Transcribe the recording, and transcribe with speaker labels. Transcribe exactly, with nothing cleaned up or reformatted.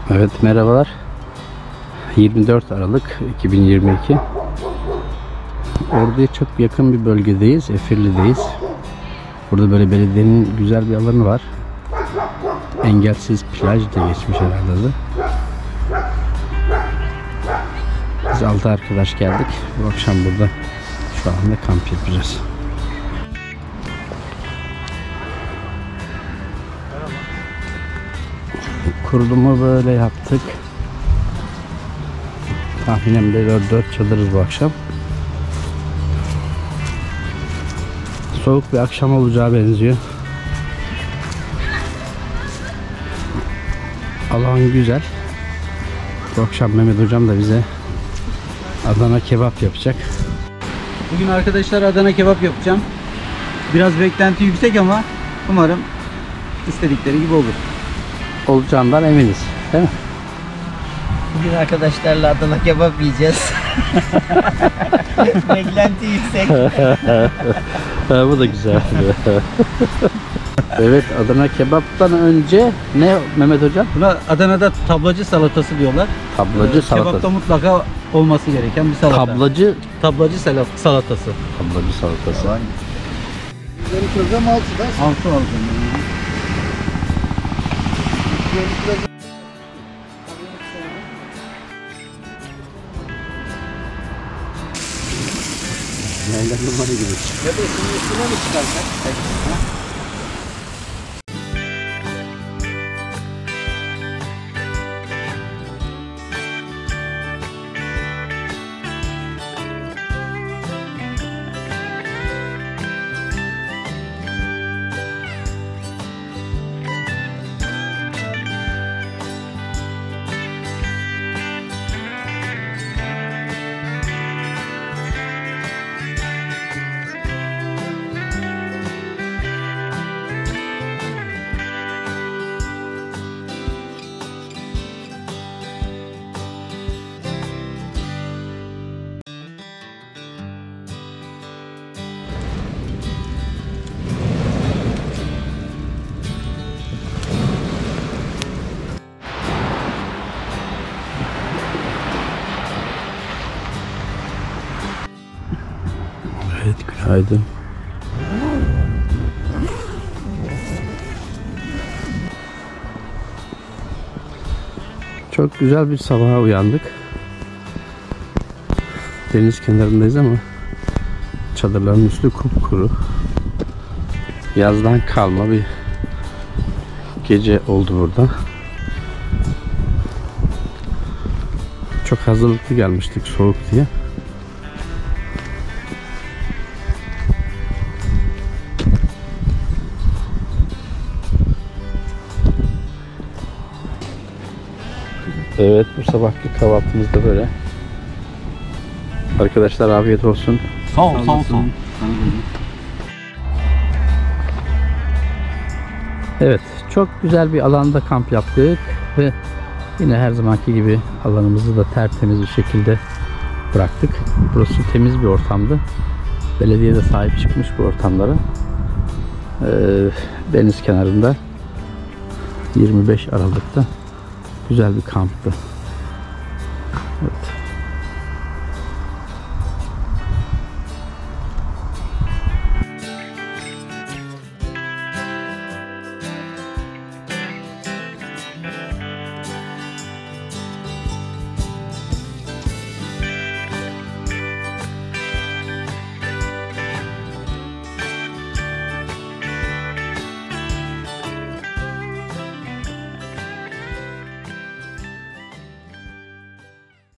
Speaker 1: Evet, merhabalar. yirmi dört Aralık iki bin yirmi iki. Ordu'ya çok yakın bir bölgedeyiz. Efirli'deyiz. Burada böyle belediyenin güzel bir alanı var. Engelsiz plaj diye geçmiş herhalde adı. Biz altı arkadaş geldik. Bu akşam burada şu anda kamp yapacağız. Kurulumu böyle yaptık. Tahminen böyle dört çadırız bu akşam. Soğuk bir akşam olacağı benziyor. Alan güzel. Bu akşam Mehmet hocam da bize Adana kebap yapacak.
Speaker 2: Bugün arkadaşlar Adana kebap yapacağım. Biraz beklenti yüksek ama umarım istedikleri gibi olur.
Speaker 1: Olacağından eminiz, değil mi?
Speaker 3: Bugün arkadaşlarla Adana kebap yiyeceğiz. Beklenti yüksek.
Speaker 1: Ha, bu da güzel. Evet, Adana kebaptan önce ne Mehmet hocam?
Speaker 2: Buna Adana'da tablacı salatası diyorlar.
Speaker 1: Tablacı
Speaker 2: Ee,
Speaker 1: salatası.
Speaker 2: Kebapta mutlaka olması gereken bir salata.
Speaker 1: Tablacı
Speaker 2: Tablacı salat salatası.
Speaker 1: tablacı salatası.
Speaker 3: Benim program altıda.
Speaker 2: Altı aldım.
Speaker 1: Nereden numara gibi.
Speaker 3: Ya da şunun üstüne mi çıkarsak?
Speaker 1: Evet, günaydın. Çok güzel bir sabaha uyandık. Deniz kenarındayız ama çadırların üstü kupkuru. Yazdan kalma bir gece oldu burada. Çok hazırlıklı gelmiştik soğuk diye. Evet, bu sabahki kahvaltımız da böyle. Arkadaşlar afiyet olsun.
Speaker 2: Sağ ol, sağ ol.
Speaker 1: Evet, çok güzel bir alanda kamp yaptık ve yine her zamanki gibi alanımızı da tertemiz bir şekilde bıraktık. Burası temiz bir ortamdı. Belediye de sahip çıkmış bu ortamlara. Ee, deniz kenarında yirmi beş Aralık'ta güzel bir kamptı. Evet.